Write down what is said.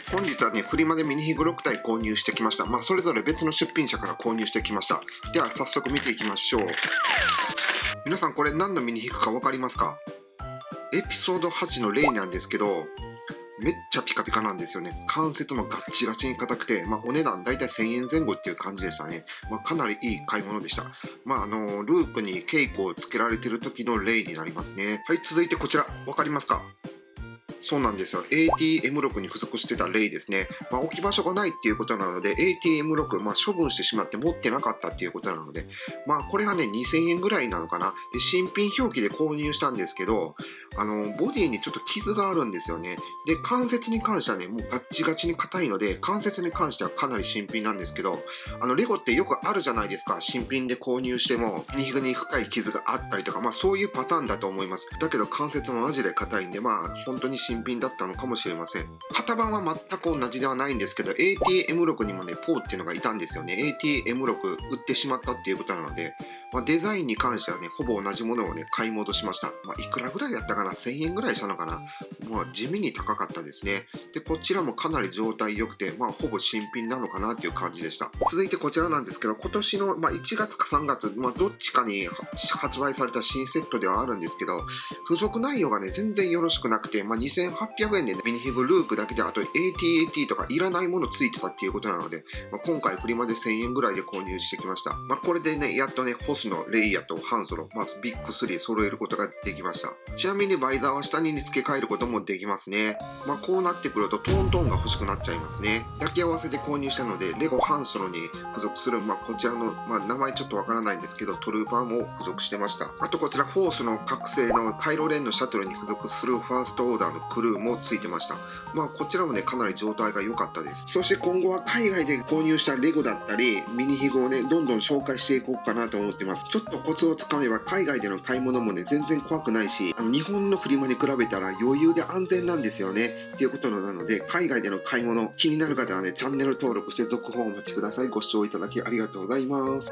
本日はね、フリマでミニヒグ6体購入してきました。それぞれ別の出品者から購入してきました。では早速見ていきましょう。皆さんこれ何のミニヒグか分かりますか？エピソード8のレイなんですけど、めっちゃピカピカなんですよね。関節もガッチガチに硬くて、お値段だいたい1000円前後っていう感じでしたね。かなりいい買い物でした。ルークに稽古をつけられてる時のレイになりますね。はい、続いてこちら、分かりますか？そうなんですよ。ATM6 に付属してたレイですね。置き場所がないっていうことなので、ATM6、処分してしまって持ってなかったっていうことなので、これがね、2000円ぐらいなのかな。で、新品表記で購入したんですけど、ボディにちょっと傷があるんですよね。で、関節に関してはね、もうガッチガチに硬いので、関節に関してはかなり新品なんですけど、レゴってよくあるじゃないですか。新品で購入しても、ミニヒグに深い傷があったりとか、そういうパターンだと思います。だけど関節もマジで硬いんで、本当に新品だったのかもしれません。型番は全く同じではないんですけど、ATM6 にもね、ポーっていうのがいたんですよね。ATM6 売ってしまったっていうことなので、デザインに関してはね、ほぼ同じものをね、買い戻しました。いくらぐらいだったかな？ 1000 円ぐらいしたのかな？地味に高かったですね。で、こちらもかなり状態良くて、ほぼ新品なのかなっていう感じでした。続いてこちらなんですけど、今年の、1月か3月、どっちかに発売された新セットではあるんですけど、付属内容がね、全然よろしくなくて、2800円で、ね、ミニヒグルークだけで、あと ATAT とかいらないものついてたっていうことなので、今回フリマで1000円ぐらいで購入してきました。これでね、やっとね、ホスのレイヤとハンソロ、ビッグ3揃えることができました。ちなみにバイザーは下に付け替えることもできますね。こうなってくるとトーンが欲しくなっちゃいますね。抱き合わせで購入したので、レゴハンソロに付属する、こちらの、名前ちょっとわからないんですけど、トルーパーも付属してました。あとこちら、フォースの覚醒のカイロレンのシャトルに付属するファーストオーダーのクルーも付いてました。こちらもね、かなり状態が良かったです。そして今後は海外で購入したレゴだったり、ミニヒグをね、どんどん紹介していこうかなと思ってます。ちょっとコツをつかめば海外での買い物もね、全然怖くないし、日本のフリマに比べたら余裕で安全なんですよね。っていうことなので、海外での買い物気になる方はね、チャンネル登録して続報をお待ちください。ご視聴いただきありがとうございます。